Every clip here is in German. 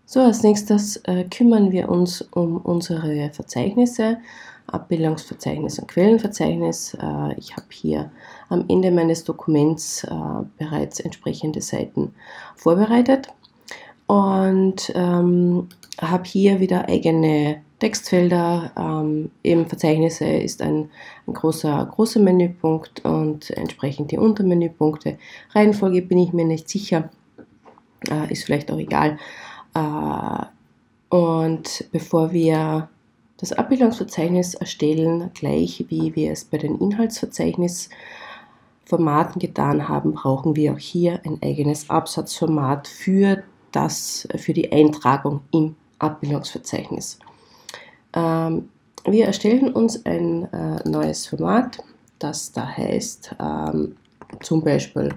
So, als nächstes kümmern wir uns um unsere Verzeichnisse, Abbildungsverzeichnis und Quellenverzeichnis. Ich habe hier am Ende meines Dokuments bereits entsprechende Seiten vorbereitet und habe hier wieder eigene Textfelder. Eben Verzeichnisse ist ein großer Menüpunkt und entsprechend die Untermenüpunkte. Reihenfolge bin ich mir nicht sicher, ist vielleicht auch egal. Und bevor wir das Abbildungsverzeichnis erstellen, gleich wie wir es bei den Inhaltsverzeichnisformaten getan haben, brauchen wir auch hier ein eigenes Absatzformat für die Eintragung im Abbildungsverzeichnis. Wir erstellen uns ein neues Format, das da heißt zum Beispiel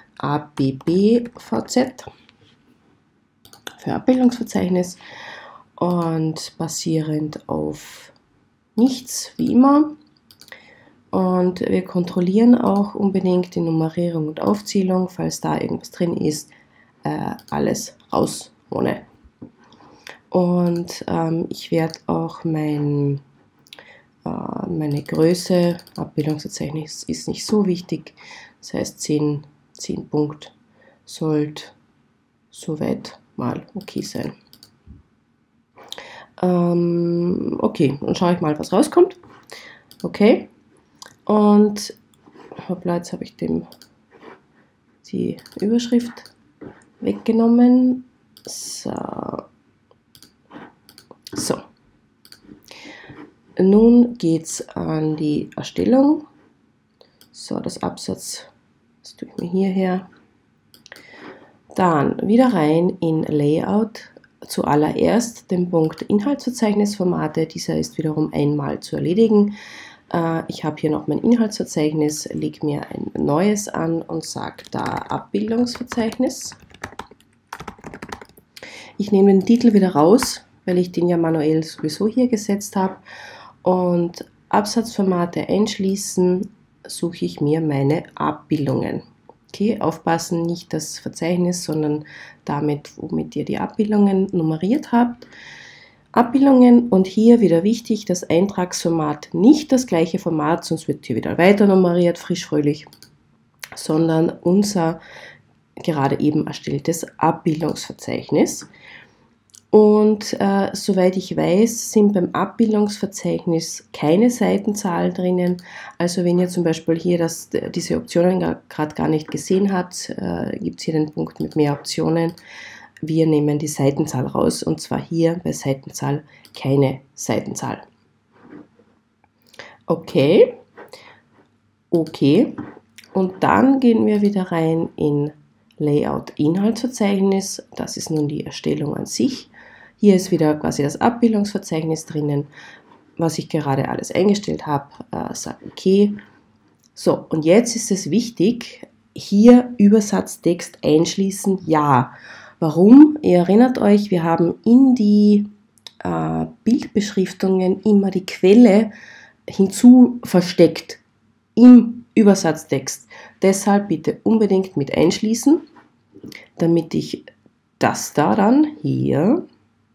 ABBVZ für Abbildungsverzeichnis und basierend auf nichts, wie immer. Und wir kontrollieren auch unbedingt die Nummerierung und Aufzählung, falls da irgendwas drin ist, alles raus ohne. Und ich werde auch meine Größe, Abbildungsverzeichnis ist nicht so wichtig, das heißt 10 Punkt sollte soweit mal okay sein. Okay, dann schaue ich mal, was rauskommt. Okay, und hoppla, jetzt habe ich die Überschrift weggenommen. So. Nun geht es an die Erstellung. So, das Absatz, das tue ich mir hierher. Dann wieder rein in Layout, zuallererst den Punkt Inhaltsverzeichnisformate, dieser ist wiederum einmal zu erledigen. Ich habe hier noch mein Inhaltsverzeichnis, lege mir ein neues an und sage da Abbildungsverzeichnis. Ich nehme den Titel wieder raus, weil ich den ja manuell sowieso hier gesetzt habe, und Absatzformate einschließen, suche ich mir meine Abbildungen. Okay, aufpassen, nicht das Verzeichnis, sondern damit, womit ihr die Abbildungen nummeriert habt. Abbildungen, und hier wieder wichtig, das Eintragsformat nicht das gleiche Format, sonst wird hier wieder weiter nummeriert, frisch fröhlich, sondern unser gerade eben erstelltes Abbildungsverzeichnis. Und soweit ich weiß, sind beim Abbildungsverzeichnis keine Seitenzahl drinnen. Also wenn ihr zum Beispiel hier diese Optionen gerade gar nicht gesehen habt, gibt es hier den Punkt mit mehr Optionen. Wir nehmen die Seitenzahl raus, und zwar hier bei Seitenzahl keine Seitenzahl. Okay. Und dann gehen wir wieder rein in Layout Inhaltsverzeichnis. Das ist nun die Erstellung an sich. Hier ist wieder quasi das Abbildungsverzeichnis drinnen, was ich gerade alles eingestellt habe. Sage okay. So, und jetzt ist es wichtig, hier Übersatztext einschließen, ja. Warum? Ihr erinnert euch, wir haben in die Bildbeschriftungen immer die Quelle hinzu versteckt im Übersatztext. Deshalb bitte unbedingt mit einschließen, damit ich das da dann hier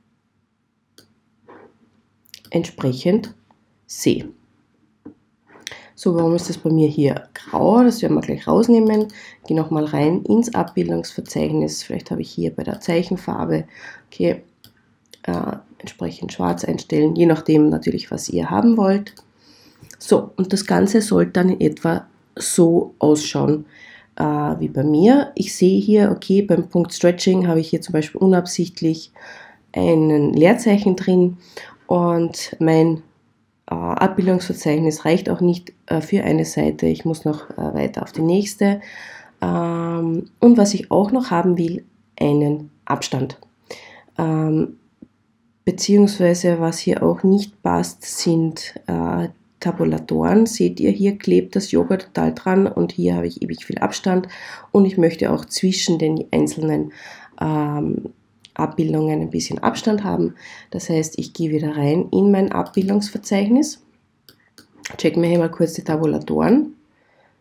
entsprechend sehe. So, warum ist das bei mir hier grau? Das werden wir gleich rausnehmen. Gehe nochmal rein ins Abbildungsverzeichnis. Vielleicht habe ich hier bei der Zeichenfarbe, okay, entsprechend schwarz einstellen, je nachdem natürlich, was ihr haben wollt. So, und das Ganze sollte dann in etwa so ausschauen wie bei mir. Ich sehe hier, okay, beim Punkt Stretching habe ich hier zum Beispiel unabsichtlich ein Leerzeichen drin, und mein Abbildungsverzeichnis reicht auch nicht für eine Seite. Ich muss noch weiter auf die nächste. Und was ich auch noch haben will, einen Abstand. Beziehungsweise was hier auch nicht passt, sind Tabulatoren. Seht ihr, hier klebt das Joghurt total dran, und hier habe ich ewig viel Abstand, und ich möchte auch zwischen den einzelnen Abbildungen ein bisschen Abstand haben. Das heißt, ich gehe wieder rein in mein Abbildungsverzeichnis, check mir hier mal kurz die Tabulatoren,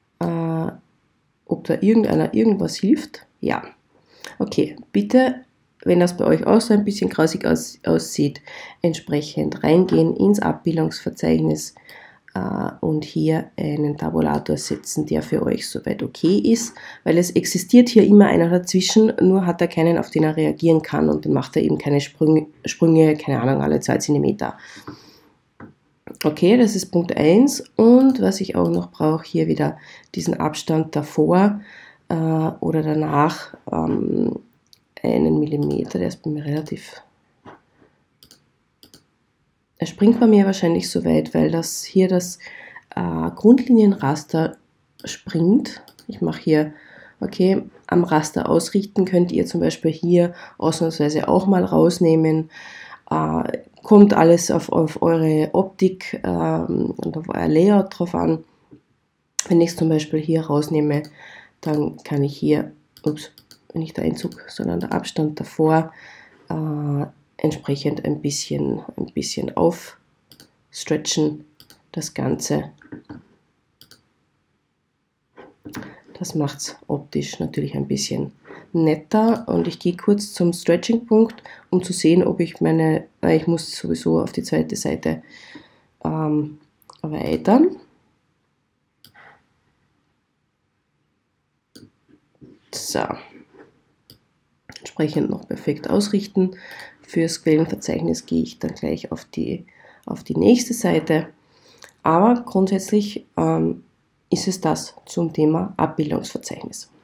ob da irgendwas hilft. Ja, okay, bitte wenn das bei euch auch so ein bisschen grausig aussieht, entsprechend reingehen ins Abbildungsverzeichnis und hier einen Tabulator setzen, der für euch soweit okay ist, weil es existiert hier immer einer dazwischen, nur hat er keinen, auf den er reagieren kann und dann macht er eben keine Sprünge, keine Ahnung, alle 2 cm. Okay, das ist Punkt 1 und was ich auch noch brauche, hier wieder diesen Abstand davor oder danach, einen Millimeter, der ist bei mir relativ... Er springt bei mir wahrscheinlich so weit, weil das hier das Grundlinienraster springt. Ich mache hier, okay, am Raster ausrichten könnt ihr zum Beispiel hier ausnahmsweise auch mal rausnehmen. Kommt alles auf eure Optik und auf euer Layout drauf an. Wenn ich es zum Beispiel hier rausnehme, dann kann ich hier, nicht der Einzug, sondern der Abstand davor, entsprechend ein bisschen aufstretchen, das Ganze. Das macht es optisch natürlich ein bisschen netter und ich gehe kurz zum Stretching-Punkt, um zu sehen, ob ich ich muss sowieso auf die zweite Seite erweitern. So. Entsprechend noch perfekt ausrichten. Fürs Quellenverzeichnis gehe ich dann gleich auf die nächste Seite. Aber grundsätzlich ist es das zum Thema Abbildungsverzeichnis.